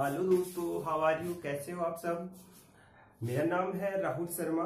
Hello दोस्तों, how are you? कैसे हो आप सब? मेरा नाम है राहुल शर्मा।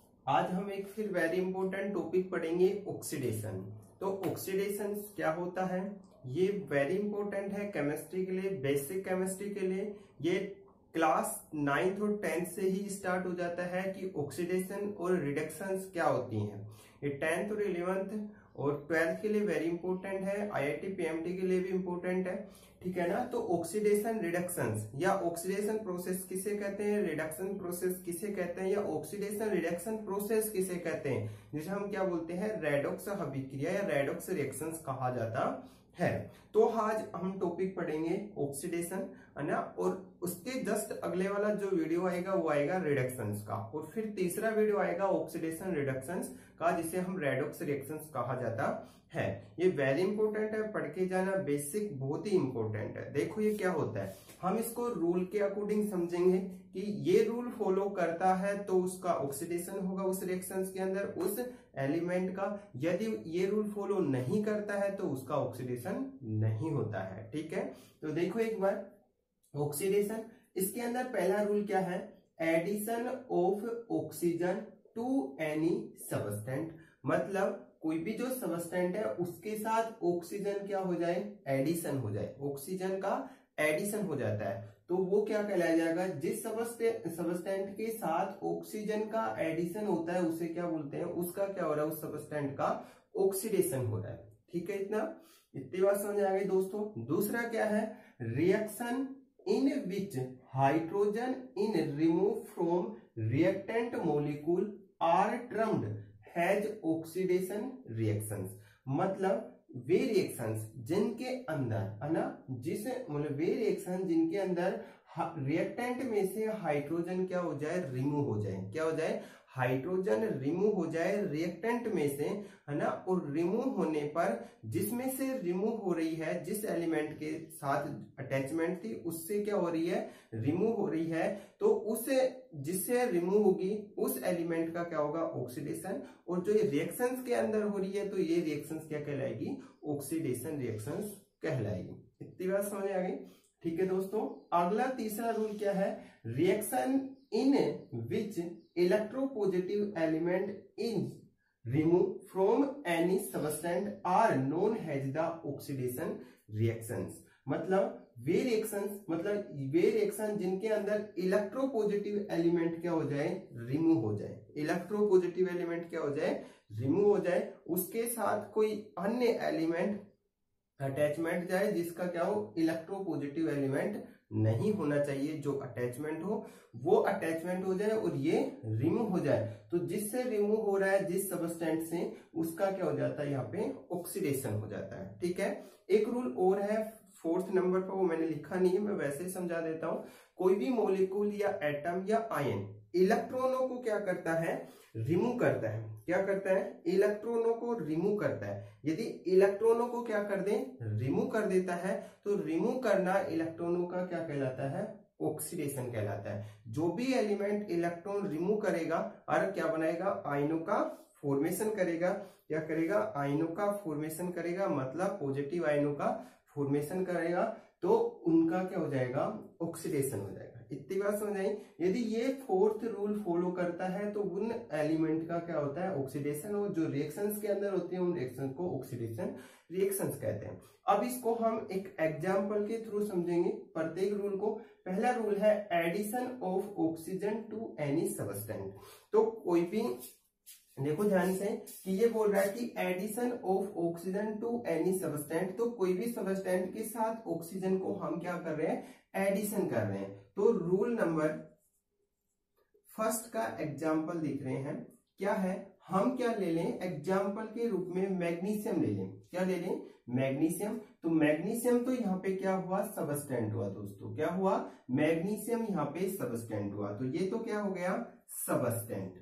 आज हम एक फिर वेरी इंपॉर्टेंट टॉपिक पढ़ेंगे, ऑक्सीडेशन। तो ऑक्सीडेशन क्या होता है, ये वेरी इंपॉर्टेंट है केमिस्ट्री के लिए, बेसिक केमिस्ट्री के लिए। ये क्लास 9th और 10th से ही स्टार्ट हो जाता है कि ऑक्सीडेशन और रिडक्शंस क्या होती हैं। ये 10th और 11th और 12th के लिए वेरी इंपॉर्टेंट है, आईआईटी पीएमटी के लिए भी इंपॉर्टेंट है, ठीक है ना। तो ऑक्सीडेशन रिडक्शंस या ऑक्सीडेशन प्रोसेस किसे कहते हैं, रिडक्शन प्रोसेस किसे कहते हैं, या ऑक्सीडेशन रिडक्शन प्रोसेस किसे कहते हैं, जिसे हम क्या बोलते हैं, रेडॉक्स अभिक्रिया या रेडॉक्स रिएक्शंस कहा जाता है। तो आज हम टॉपिक पढ़ेंगे ऑक्सीडेशन, है ना, और उसके जस्ट अगले वाला जो वीडियो आएगा वो आएगा रिडक्शंस का, और फिर तीसरा वीडियो आएगा ऑक्सीडेशन रिडक्शंस का, जिसे हम रेडॉक्स रिएक्शंस कहा जाता है। ये वेरी इंपॉर्टेंट है, पढ़ के जाना, बेसिक बहुत ही इंपॉर्टेंट है। देखो ये क्या होता है, हम इसको रूल के अकॉर्डिंग समझेंगे कि ये रूल फॉलो करता है तो उसका ऑक्सीडेशन होगा उस रिएक्शंस के अंदर, उस एलिमेंट का। यदि ये रूल फॉलो नहीं करता है तो उसका ऑक्सीडेशन नहीं होता है, ठीक है। तो देखो एक बार ऑक्सीडेशन, इसके अंदर पहला रूल क्या है, addition of oxygen to any substance. मतलब कोई भी जो सबस्टेंट है उसके साथ ऑक्सीजन क्या हो जाए, एडिशन हो जाए, ऑक्सीजन का एडिशन हो जाता है तो वो क्या कहलाया जाएगा, जिस सबस्टेंट के साथ ऑक्सीजन का एडिशन होता है उसे क्या बोलते हैं, उसका क्या हो रहा है, उस सबस्टेंट का ऑक्सीडेशन हो रहा है, ठीक है। इतनी बात समझ आ गई दोस्तों। दूसरा क्या है, reaction in which hydrogen in remove from reactant molecule are termed has oxidation reactions. मतलब वे रिएक्शंस जिनके अंदर, है ना, मतलब वे रिएक्शन जिनके अंदर रिएक्टेंट में से हाइड्रोजन क्या हो जाए, रिमूव हो जाए, क्या हो जाए, हाइड्रोजन रिमूव हो जाए रिएक्टेंट में से, है ना। और रिमूव होने पर जिसमें से रिमूव हो रही है, जिस एलिमेंट के साथ अटैचमेंट थी उससे क्या हो रही है, रिमूव हो रही है, तो उसे जिससे रिमूव होगी उस एलिमेंट का क्या होगा, ऑक्सीडेशन। और जो ये रिएक्शंस के अंदर हो रही है तो ये रिएक्शंस क्या कहलाएगी, ऑक्सीडेशन रिएक्शंस कहलाएगी। इतनी बात समझ आ गई, ठीक है दोस्तों। अगला तीसरा रूल क्या है, reaction in which electropositive element in remove from any substance are known has the oxidation reactions. मतलब वे रिएक्शन जिनके अंदर इलेक्ट्रोपॉजिटिव एलिमेंट क्या हो जाए, रिमूव हो जाए, इलेक्ट्रोपॉजिटिव एलिमेंट क्या हो जाए, रिमूव हो जाए, उसके साथ कोई अन्य एलिमेंट अटैचमेंट जाए जिसका क्या हो, इलेक्ट्रोपॉजिटिव एलिमेंट नहीं होना चाहिए, जो अटैचमेंट हो वो अटैचमेंट हो जाए और ये रिमूव हो जाए। तो जिससे रिमूव हो रहा है जिस सबस्टेंट से, उसका क्या हो जाता है, यहाँ पे ऑक्सीडेशन हो जाता है, ठीक है। एक रूल और है 4th नंबर पर, वो मैंने लिखा नहीं है, मैं वैसे ही समझा देता हूं। कोई भी मॉलिक्यूल या एटम या आयन इलेक्ट्रॉनों को क्या करता है, रिमूव करता है, क्या करता है, इलेक्ट्रॉनों को रिमूव करता है। यदि इलेक्ट्रॉनों को क्या कर दे, रिमूव कर देता है, तो रिमूव करना इलेक्ट्रॉनों का क्या कहलाता है, ऑक्सीडेशन कहलाता है। जो भी एलिमेंट इलेक्ट्रॉन रिमूव करेगा और क्या बनाएगा, आयनों का फॉर्मेशन करेगा, क्या करेगा, आयनों का फॉर्मेशन करेगा, मतलब पॉजिटिव आयनों का फॉर्मेशन करेगा, तो उनका क्या हो जाएगा, ऑक्सीडेशन हो जाएगा। इतनी बात समझ आई। यदि ये 4th रूल फॉलो करता है तो उन एलिमेंट का क्या होता है, ऑक्सीडेशन, और जो रिएक्शंस के अंदर होती है उन रिएक्शंस को ऑक्सीडेशन रिएक्शंस कहते हैं। अब इसको हम एक एग्जांपल के थ्रू समझेंगे प्रत्येक रूल को। पहला रूल है addition of oxygen to any substance. तो कोई भी, देखो ध्यान से कि ये बोल रहा है कि addition of oxygen to any substance, तो कोई भी सबस्टेंट के साथ ऑक्सीजन को हम क्या कर रहे हैं, एडिशन कर रहे हैं। तो रूल नंबर 1 का एग्जाम्पल दिख रहे हैं, क्या है, हम क्या ले लें, एग्जाम्पल के रूप में मैग्नीशियम ले लें, क्या ले लें, मैग्नीशियम। तो मैग्नीशियम तो यहाँ पे क्या हुआ, सबस्टेंट हुआ दोस्तों, क्या हुआ, मैग्नीशियम यहाँ पे सबस्टेंट हुआ, तो ये तो क्या हो गया, सबस्टेंट,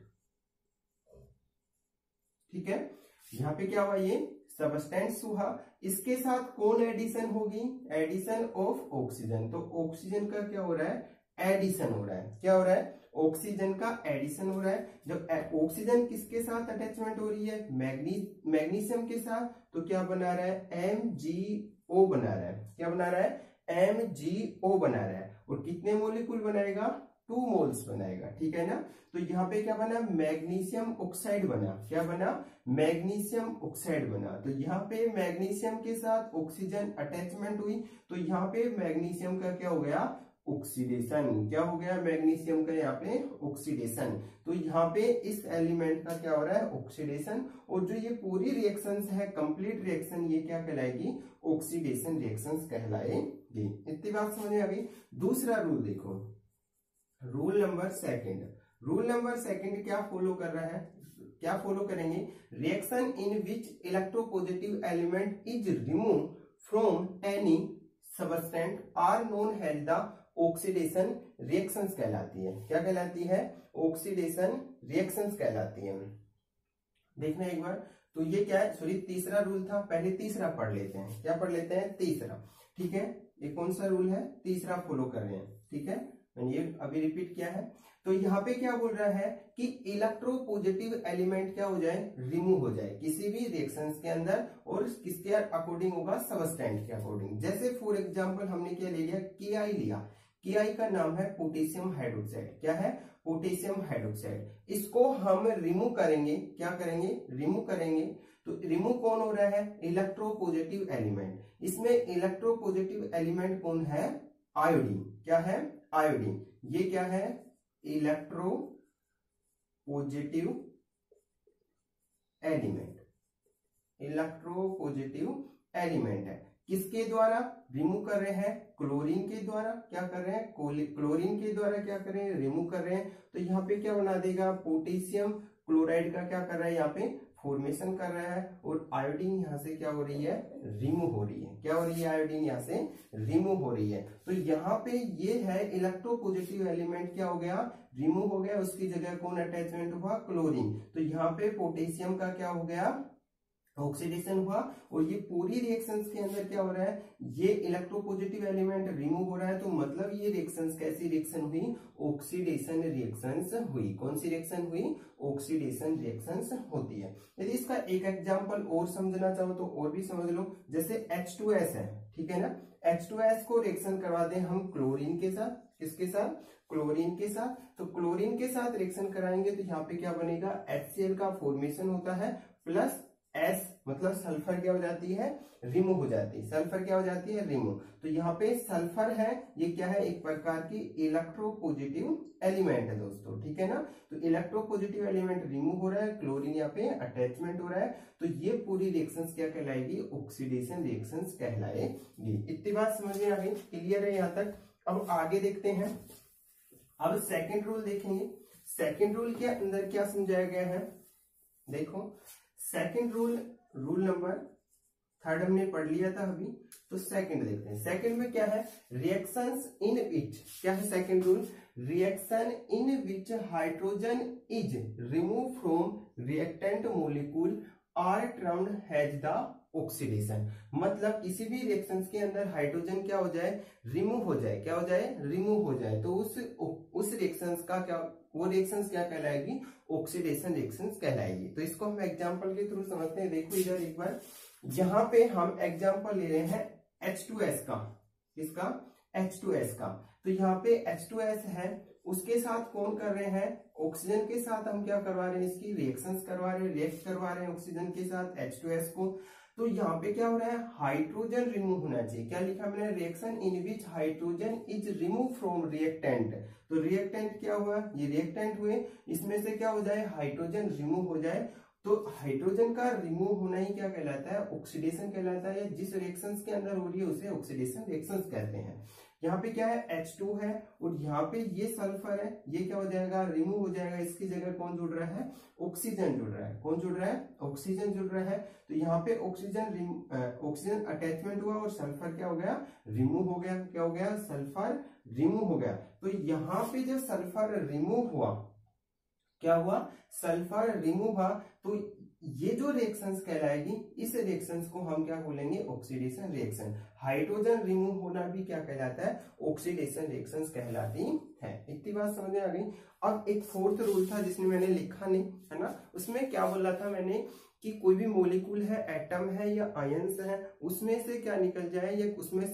ठीक है। यहाँ पे क्या हुआ, ये सबस्टेंस हुआ। इसके साथ कौन एडिशन होगी, एडिशन ऑफ ऑक्सीजन। तो ऑक्सीजन का क्या हो रहा है, एडिशन हो रहा है, क्या हो रहा है, ऑक्सीजन का एडिशन हो रहा है। जब ऑक्सीजन किसके साथ अटैचमेंट हो रही है, मैग्नीशियम के साथ, तो क्या बना रहा है, MgO बना रहा है, क्या बना रहा है, MgO बना रहा है और कितने मोलिक्यूल बनाएगा, 2 मोल्स बनाएगा, ठीक है ना। तो यहाँ पे क्या बना, मैग्नीशियम ऑक्साइड बना, क्या बना, मैग्नीशियम ऑक्साइड बना। तो यहाँ पे मैग्नीशियम के साथ ऑक्सीजन अटैचमेंट हुई, तो यहाँ पे मैग्नीशियम का क्या हो गया, ऑक्सीडेशन। क्या हो गया, मैग्नीशियम का यहाँ पे ऑक्सीडेशन। तो यहाँ पे इस एलिमेंट का क्या हो रहा है, ऑक्सीडेशन। और जो ये पूरी रिएक्शंस है, कंप्लीट रिएक्शन, ये क्या कहलाएगी, ऑक्सीडेशन रिएक्शंस कहलाएगी। इतनी बात समझ में आ गई। दूसरा रूल देखो, rule number second. Rule number second क्या फॉलो कर रहा है, क्या फॉलो करेंगे, reaction in which electropositive element is remove from any substance are known as the oxidation reactions कहलाती है। क्या कहलाती है, ऑक्सीडेशन रिएक्शंस कहलाती है। देखना एक बार, तो ये क्या है, सॉरी तीसरा रूल था, पहले तीसरा पढ़ लेते हैं। क्या पढ़ लेते हैं, तीसरा, ठीक है। ये कौन सा रूल है, तीसरा फॉलो कर रहे हैं, ठीक है। मैंने ये अभी रिपीट किया है। तो यहाँ पे क्या बोल रहा है कि इलेक्ट्रोपॉजिटिव एलिमेंट क्या हो जाए, रिमूव हो जाए किसी भी रिएक्शंस के अंदर, और किसके अकॉर्डिंग होगा, सबस्टेंट के अकॉर्डिंग। जैसे फॉर एग्जांपल हमने क्या ले लिया, KI लिया, KI का नाम है पोटेशियम हाइड्रोक्साइड। क्या है, पोटेशियम हाइड्रोक्साइड। इसको हम रिमूव करेंगे, क्या करेंगे, रिमूव करेंगे। तो रिमूव कौन हो रहा है, इलेक्ट्रोपॉजिटिव एलिमेंट। इसमें इलेक्ट्रोपॉजिटिव एलिमेंट कौन है, आयोडीन। क्या है, आयोडीन। ये क्या है, electropositive element, electropositive element है। किसके द्वारा रिमूव कर रहे हैं, क्लोरीन के द्वारा। क्या कर रहे हैं, क्लोरीन के द्वारा क्या कर रहे हैं, रिमूव कर रहे हैं। तो यहाँ पे क्या बना देगा, पोटेशियम क्लोराइड का क्या कर रहा है, यहाँ पे फॉर्मेशन कर रहा है। और आयोडीन यहाँ से क्या हो रही है, रिमूव हो रही है। क्या हो रही है, आयोडीन यहाँ से रिमूव हो रही है। तो यहाँ पे ये है इलेक्ट्रोपॉजिटिव एलिमेंट, क्या हो गया, रिमूव हो गया। उसकी जगह कौन अटैचमेंट हुआ, क्लोरीन। तो यहाँ पे पोटेशियम का क्या हो गया, ऑक्सीडेशन हुआ। और ये पूरी रिएक्शंस के अंदर क्या हो रहा है, ये इलेक्ट्रोपॉजिटिव एलिमेंट रिमूव हो रहा है। तो मतलब ये रिएक्शंस कैसी रिएक्शन हुई, ऑक्सीडेशन रिएक्शंस हुई। कौन सी रिएक्शन हुई, ऑक्सीडेशन रिएक्शंस होती है। यदि इसका एक एग्जांपल और समझना चाहो तो और भी समझ लो। जैसे H2S है, ठीक है ना, H2S को रिएक्शन करवा दें हम क्लोरीन के साथ। किसके साथ, क्लोरीन के साथ। तो क्लोरीन के साथ रिएक्शन कराएंगे तो यहाँ पे क्या बनेगा, HCl का फॉर्मेशन होता है, प्लस S मतलब सल्फर क्या हो जाती है, रिमूव हो जाती है। सल्फर क्या हो जाती है, रिमूव। तो यहाँ पे सल्फर है, ये क्या है, एक प्रकार की इलेक्ट्रोपॉजिटिव एलिमेंट है दोस्तों, ठीक है ना। तो इलेक्ट्रोपॉजिटिव एलिमेंट रिमूव हो रहा है, क्लोरीन यहाँ पे अटैचमेंट हो रहा है। तो ये पूरी रिएक्शंस क्या कहलाएगी, ऑक्सीडेशन रिएक्शंस कहलाएगी। इतनी बात समझ में आ गई, क्लियर है यहाँ तक। अब आगे देखते हैं, अब सेकेंड रूल देखेंगे। सेकेंड रूल के अंदर क्या समझाया गया है, देखो second rule, rule number third हमने पढ़ लिया था अभी। तो सेकंड देखते हैं। सेकंड में क्या है, रिएक्शंस इन विच, क्या है second rule, reaction in which hydrogen is remove from reactant molecule are termed has the oxidation. मतलब किसी भी रिएक्शंस के अंदर हाइड्रोजन क्या हो जाए, रिमूव हो जाए। क्या हो जाए, रिमूव हो जाए। तो उस रिएक्शंस का क्या, वो रिएक्शंस क्या कहलाएगी, ऑक्सीडेशन रिएक्शंस कहलाएगी। तो इसको हम एग्जांपल के थ्रू समझते हैं। देखो इधर एक बार, यहाँ पे हम एग्जांपल ले रहे हैं H2S का। किसका, H2S का। तो यहाँ पे H2S है, उसके साथ कौन कर रहे हैं, ऑक्सीजन के साथ हम क्या करवा रहे हैं, इसकी रिएक्शंस करवा रहे हैं, रिएक्ट करवा रहे हैं ऑक्सीजन के साथ H2S को। तो यहाँ पे क्या हो रहा है, हाइड्रोजन रिमूव होना चाहिए। क्या लिखा मैंने, reaction in which hydrogen is remove from reactant. तो रिएक्टेंट क्या हुआ, ये रिएक्टेंट हुए, इसमें से क्या हो जाए, हाइड्रोजन रिमूव हो जाए। तो हाइड्रोजन का रिमूव होना ही क्या कहलाता है, ऑक्सीडेशन कहलाता है। जिस रिएक्शंस के अंदर हो रही है उसे ऑक्सीडेशन रिएक्शंस कहते हैं। यहाँ पे क्या है, H2 है, और यहाँ पे ये सल्फर है, ये क्या हो जाएगा, रिमूव हो जाएगा। इसकी जगह कौन जुड़ रहा है, ऑक्सीजन जुड़ रहा है। कौन जुड़ रहा है, ऑक्सीजन जुड़ रहा है। तो यहाँ पे ऑक्सीजन अटैचमेंट हुआ और सल्फर क्या हो गया, रिमूव हो गया। क्या हो गया, सल्फर रिमूव हो गया। तो यहाँ पे जब सल्फर रिमूव हुआ, क्या हुआ, सल्फर रिमूव हुआ, तो ये जो रिएक्शंस कहलाएगी, इस रिएक्शंस को हम क्या बोलेंगे, ऑक्सीडेशन रिएक्शन। हाइड्रोजन रिमूव होना भी क्या कहलाता है, ऑक्सीडेशन रिएक्शंस कहलाती है। इतनी बात समझ में आ गई। अब एक फोर्थ रूल था जिसमें मैंने लिखा नहीं है ना, उसमें क्या बोला था मैंने कि कोई भी मोलिक्यूल है, एटम है या आयंस है, उसमें से क्या निकल जाए, या उसमें से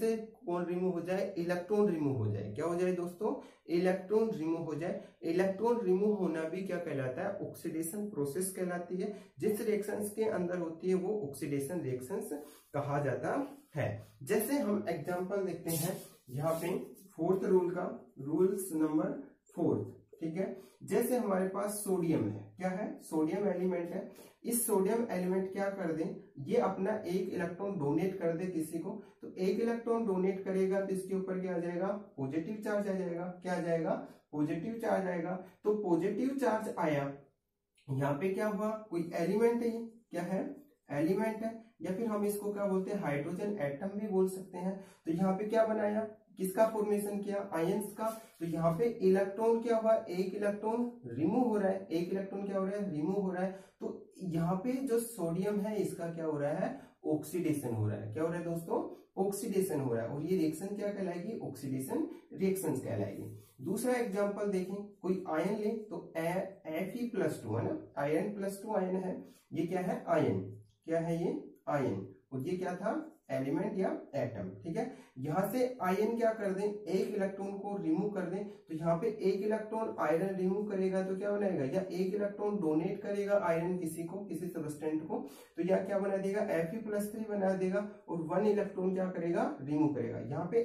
कौन रिमूव हो जाए, इलेक्ट्रॉन रिमूव हो जाए। क्या हो जाए दोस्तों, इलेक्ट्रॉन रिमूव हो जाए। इलेक्ट्रॉन रिमूव होना भी क्या कहलाता है, ऑक्सीडेशन प्रोसेस कहलाती है। जिस रिएक्शंस के अंदर होती है वो ऑक्सीडेशन रिएक्शंस कहा जाता है। जैसे हम एग्जांपल देखते हैं यहाँ पे फोर्थ रूल का, रूल्स नंबर 4, ठीक है। जैसे हमारे पास सोडियम है, क्या है, सोडियम एलिमेंट है। इस सोडियम एलिमेंट क्या कर दे, ये अपना एक इलेक्ट्रॉन डोनेट कर दे किसी को, तो एक इलेक्ट्रॉन डोनेट करेगा तो इसके ऊपर क्या आ जाएगा, पॉजिटिव चार्ज आ जाएगा। क्या आ जाएगा, पॉजिटिव चार्ज आएगा। तो पॉजिटिव चार्ज आया, यहाँ पे क्या हुआ, कोई एलिमेंट है, ये क्या है, एलिमेंट है, या फिर हम इसको क्या बोलते हैं, हाइड्रोजन एटम भी बोल सकते हैं। तो यहाँ पे क्या बनाया, किसका फॉर्मेशन किया, आयंस का। तो यहाँ पे इलेक्ट्रॉन क्या हुआ, एक इलेक्ट्रॉन रिमूव हो रहा है, एक इलेक्ट्रॉन क्या हो रहा है, रिमूव हो रहा है। तो यहाँ पे जो सोडियम है इसका क्या हो रहा है, ऑक्सीडेशन हो रहा है। क्या हो रहा है दोस्तों, ऑक्सीडेशन हो रहा है। और ये रिएक्शन क्या कहलाएगी, ऑक्सीडेशन रिएक्शन कहलाएगी। दूसरा एग्जांपल देखें, कोई आयन ले तो Fe+2 है ना, आयन +2 आयन है, ये क्या है, आयन, क्या है ये, आयन। और ये क्या था, एलिमेंट या एटम, ठीक है। यहां से आयन क्या कर दें, एक इलेक्ट्रॉन को रिमूव कर दें। तो यहाँ पे एक इलेक्ट्रॉन आयरन रिमूव करेगा तो क्या बनाएगा, या एक इलेक्ट्रॉन डोनेट करेगा आयरन किसी को, किसी सब्सटेंट को, तो यह क्या बना देगा, Fe+3 बना देगा। और 1 इलेक्ट्रॉन क्या करेगा, रिमूव करेगा। यहाँ पे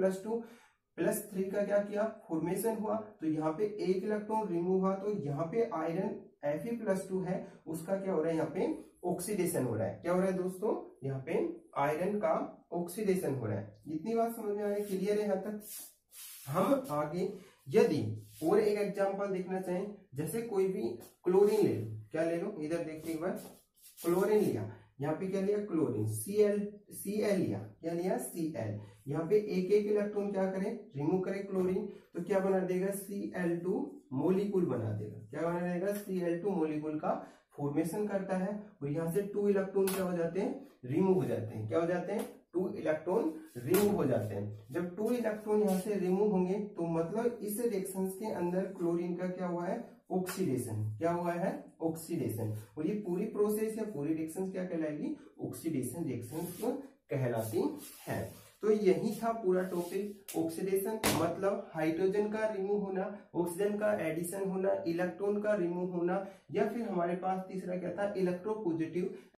Fe+2+3 का क्या किया, फॉर्मेशन हुआ। तो यहाँ पे एक इलेक्ट्रॉन रिमूव हुआ, तो यहाँ पे आयरन Fe+2 है, उसका क्या हो रहा है, यहाँ पे ऑक्सीडेशन हो रहा है। क्या हो रहा है दोस्तों, यहाँ पे आयरन का ऑक्सीडेशन हो रहा है। इतनी बात समझ में आ रही, क्लियर है यहाँ तक। हम आगे यदि और एक एग्जांपल देखना चाहें, जैसे कोई भी क्लोरीन ले लो, क्या ले लो, इधर देखते एक बार, क्लोरीन लिया, यहाँ पे क्या लिया, क्लोरीन, Cl लिया, क्या लिया, Cl। यहाँ पे एक एक इलेक्ट्रॉन क्या करें, रिमूव करें क्लोरीन, तो क्या बना देगा, Cl2 मोलिक्यूल बना देगा। क्या बना देगा, Cl2 मोलिक्यूल का फॉर्मेशन करता है। और यहाँ से 2 इलेक्ट्रॉन क्या हो जाते हैं, रिमूव हो जाते हैं। क्या हो जाते हैं, 2 इलेक्ट्रॉन रिमूव हो जाते हैं। जब 2 इलेक्ट्रॉन यहाँ से रिमूव होंगे तो मतलब इस रिएक्शन के अंदर क्लोरीन का क्या हुआ है, ऑक्सीडेशन। क्या हुआ है, ऑक्सीडेशन। और ये पूरी प्रोसेस या पूरी रिएक्शन क्या कहलाएगी, ऑक्सीडेशन रिएक्शन कहलाती है। तो यही था पूरा टॉपिक। ऑक्सीडेशन मतलब हाइड्रोजन का रिमूव होना, ऑक्सीजन का एडिशन होना, इलेक्ट्रॉन का रिमूव होना, या फिर हमारे पास तीसरा क्या था, इलेक्ट्रोपॉजिटिव